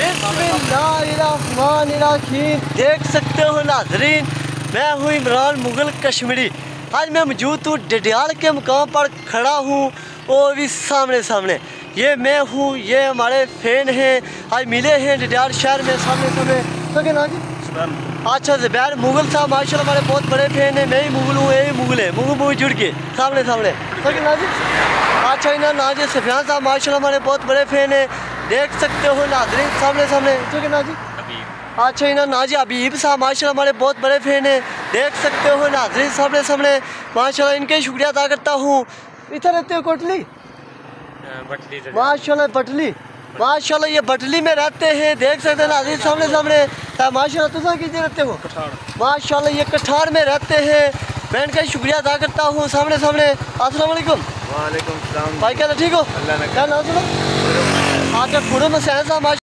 बिस्मिल्लाहिर्रहमानिर्रहीम। देख सकते हो नाज़रीन, मैं हूँ इमरान मुगल कश्मीरी। आज मैं मौजूद हूँ डडियाल के मुकाम पर खड़ा हूँ, वो भी सामने सामने ये मैं हूँ, ये हमारे फैन हैं, आज मिले हैं डडियाल शहर में सामने सामने। तो क्या ना जी? अच्छा ज़ुबैर मुगल साहब माशाल्लाह हमारे बहुत बड़े फैन हैं। मैं ही मुगल हूँ, यही मुगल है, मुगल जुड़ के सामने सामने। तो क्या ना जी? अच्छा इन्हें नाजी सफियान साहब माशाल्लाह हमारे बहुत बड़े फैन हैं, देख सकते हो नाज़रीन सामने सामने। तो क्या ना जी? अच्छा इन्हें नाजी हबीब साहब माशाल्लाह हमारे बहुत बड़े फैन हैं, देख सकते हो नाज़रीन सामने सामने। माशाल्लाह इनके शुक्रिया अदा करता हूँ। इधर रहते हो कोटली माशाल्लाह, बटली माशाल्लाह, ये बटली में रहते हैं, देख सकते हैं नाज़रीन सामने सामने। माशाल्लाह तुम कीजिए रहते हो माशाल्लाह, ये कठार में रहते हैं। मैं इनका शुक्रिया अदा करता हूँ सामने सामने। अस्सलाम वालेकुम। वालेकुम सलाम भाई क्या ठीक हो? अल्लाह ने क्या नाम सुनो? अच्छा खुद में साहब